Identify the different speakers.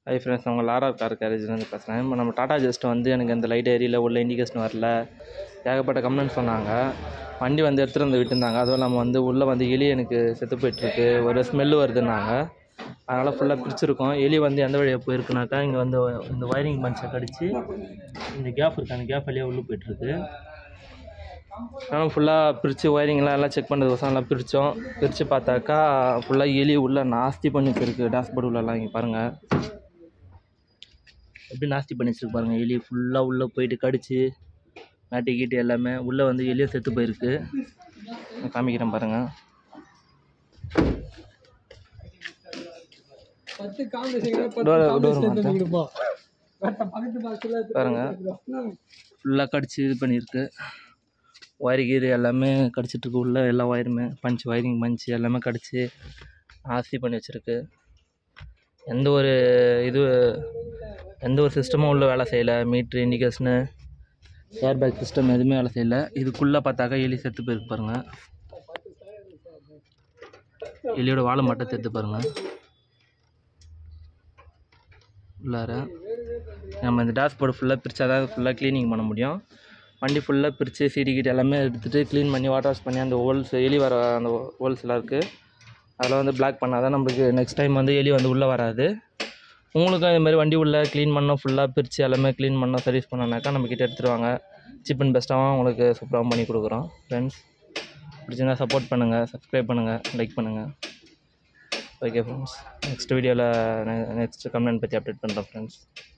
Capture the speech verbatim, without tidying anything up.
Speaker 1: High friends, அவங்க Lara car கேரேஜ்லேருந்து பேசுகிறேன். இப்போ நம்ம டாடா ஜஸ்ட் வந்து எனக்கு இந்த லைட் ஏரியில் உள்ள இண்டிகேஷன் வரல, ஏகப்பட்ட கம்ப்ளைண்ட் சொன்னாங்க. வண்டி வந்து எடுத்துகிட்டு வந்து விட்டுருந்தாங்க. அதுவும் இல்லாமல் வந்து உள்ளே வந்து எலி எனக்கு செத்து போயிட்டுருக்கு, ஒரு ஸ்மெல்லு வருதுன்னாங்க. அதனால் ஃபுல்லாக பிரிச்சுருக்கோம். எலி வந்து எந்த வழியாக போயிருக்குனாக்கா, இங்கே வந்து இந்த ஒயரிங் பஞ்சை கடிச்சு இந்த கேப் இருக்குது, அந்த கேப் வழியாக உள்ளே போய்ட்டுருக்கு. ஆனால் ஃபுல்லாக பிரித்து ஒயரிங்லாம் எல்லாம் செக் பண்ணுறதுக்கோசம் எல்லாம் பிரித்தோம். பிரித்து பார்த்தாக்கா ஃபுல்லாக எலி உள்ளே நாஸ்தி பண்ணி வச்சுருக்கு. டேஷ்போர்டு உள்ளலாம் இங்கே பாருங்கள் எப்படி நாஸ்தி பண்ணி வச்சுருக்கு பாருங்கள். எலி ஃபுல்லாக உள்ளே போயிட்டு கடிச்சு நாட்டி கீட்டு எல்லாமே உள்ளே வந்து எலியும் செத்து போயிருக்கு. காமிக்கிறேன் பாருங்கள். பாருங்கள் ஃபுல்லாக கடிச்சு இது பண்ணியிருக்கு. ஒயரு கீரு எல்லாமே கடிச்சிட்ருக்கு. உள்ளே எல்லா ஒயருமே பஞ்சு, ஒயரிங் பஞ்சு எல்லாமே கடிச்சு நாஸ்தி பண்ணி வச்சுருக்கு. எந்த ஒரு இது எந்த ஒரு சிஸ்டமும் உள்ளே வேலை செய்யலை. Meter, indication, air bag system எதுவுமே வேலை செய்யலை. இதுக்குள்ளே பார்த்தாக்கா எலி செத்து போயிருக்கு பாருங்கள். எலியோட வாழை மட்டும் தெரித்து பாருங்கள். உள்ளார நம்ம இந்த டேஷ்போர்டு ஃபுல்லாக பிரித்தா தான் ஃபுல்லாக க்ளீனிங் பண்ண முடியும். வண்டி ஃபுல்லாக பிரித்து சீடி கீட்டு எல்லாமே எடுத்துகிட்டு க்ளீன் பண்ணி வாட்டர் வாஷ் பண்ணி அந்த ஹோல்ஸ் எலி வர அந்த ஹோல்ஸ்லாம் இருக்குது, அதில் வந்து பிளாக் பண்ணால் தான் நம்மளுக்கு நெக்ஸ்ட் டைம் வந்து எலி வந்து உள்ளே வராது. உங்களுக்கும் இது மாதிரி வண்டி உள்ளே க்ளீன் பண்ணோம், ஃபுல்லாக பிரித்து எல்லாமே க்ளீன் பண்ணோம், சர்வீஸ் பண்ணோன்னாக்கா நம்மக்கிட்ட எடுத்துருவாங்க. சீப் அண்ட் பெஸ்ட்டாகவும் உங்களுக்கு சூப்பராகவும் பண்ணி கொடுக்குறோம். ஃப்ரெண்ட்ஸ், பிடிச்சிருந்தா சப்போர்ட் பண்ணுங்கள், சப்ஸ்கிரைப் பண்ணுங்கள், லைக் பண்ணுங்கள். ஓகே ஃப்ரெண்ட்ஸ், நெக்ஸ்ட் வீடியோவில் நெக்ஸ்ட் கம்ப்ளைண்ட் பற்றி அப்டேட் பண்ணுறோம் ஃப்ரெண்ட்ஸ்.